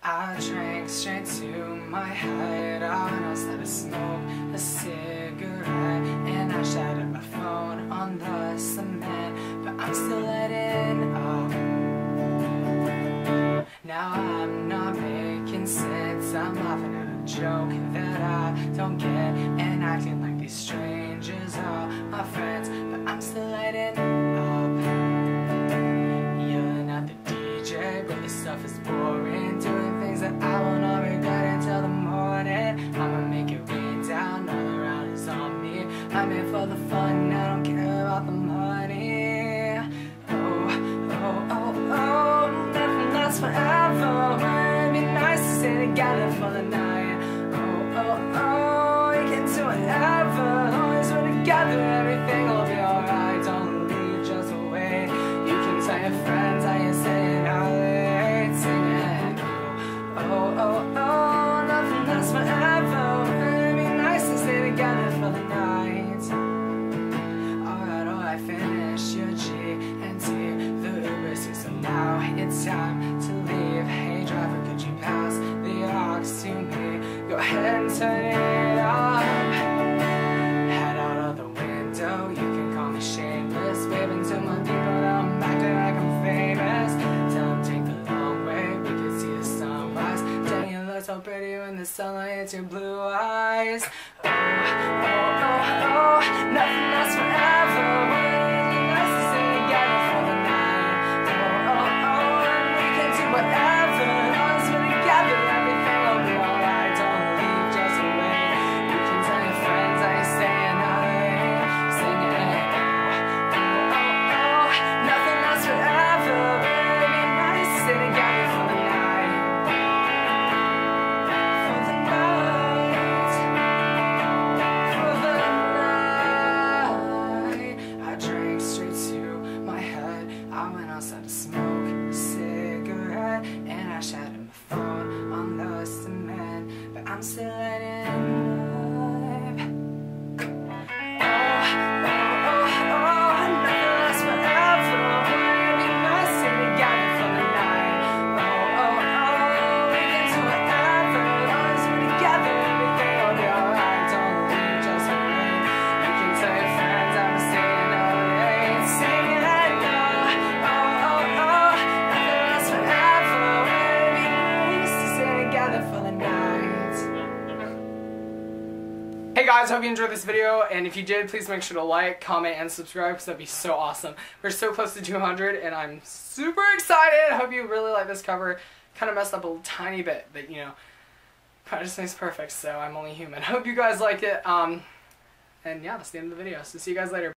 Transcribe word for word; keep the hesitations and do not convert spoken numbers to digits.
I drank straight to my head. I started to smoke a cigarette, and I shattered my phone on the cement, but I'm still letting up. Now I'm not making sense. I'm laughing at a joke that I don't get, and acting like these strangers are my friends, but I'm still letting up. Yelling at the D J, but this stuff is boring. Doing things that I will not regret until the morning. I'ma make it rain down, all around is on me. I'm in for the fun, I don't care about the money. Oh, oh, oh, oh, nothing lasts forever. It'd be nice to stay together for the night. Oh, oh, oh, we can do whatever. As long as we're together, everything will be alright. Don't leave, just wait. You can tell your friends how you're staying out late, singing. Oh, oh, oh, nothing lasts forever. It'd be nice to stay together for the night. Alright, alright, finish your G and T. The Uber's here, so now it's time to leave. Hey driver, could you pass the aux to me? Go ahead and turn it up. Head out of the window, you can call me shameless. Waving to my people, I'm acting like I'm famous. Tell them take the long way, we can see the sunrise. Dang, you look so pretty when the sunlight hits your blue eyes. Oh, oh, oh, oh, nothing lasts forever. Really nice to stay together for the night. Oh, oh, oh, and we can do whatever. As long as we're together, everything will be alright. Don't leave, just wait. You can tell your friends how you're staying out late, singing. Oh, oh, oh, nothing lasts forever. It'd be nice to stay together for the night. For the night. For the night. I drank straight to my head. I went outside to smoke a cigarette, and I shattered my phone on the cement, but I'm still letting up. Oh, oh, oh, oh, nothing lasts forever. It'd be nice to stay together for the night. Oh, oh, oh, we can do whatever. As long as we're together, everything will be alright. Don't leave, just wait. You can tell your friends I'm staying up late, singing. Oh, oh, oh, oh, nothing lasts forever. It'd be nice to stay together for the night. Hey guys, hope you enjoyed this video, and if you did, please make sure to like, comment, and subscribe, because that'd be so awesome. We're so close to two hundred, and I'm super excited. I hope you really like this cover. Kind of messed up a tiny bit, but you know, I just think it's perfect, so I'm only human. Hope you guys like it, um, and yeah, that's the end of the video, so see you guys later.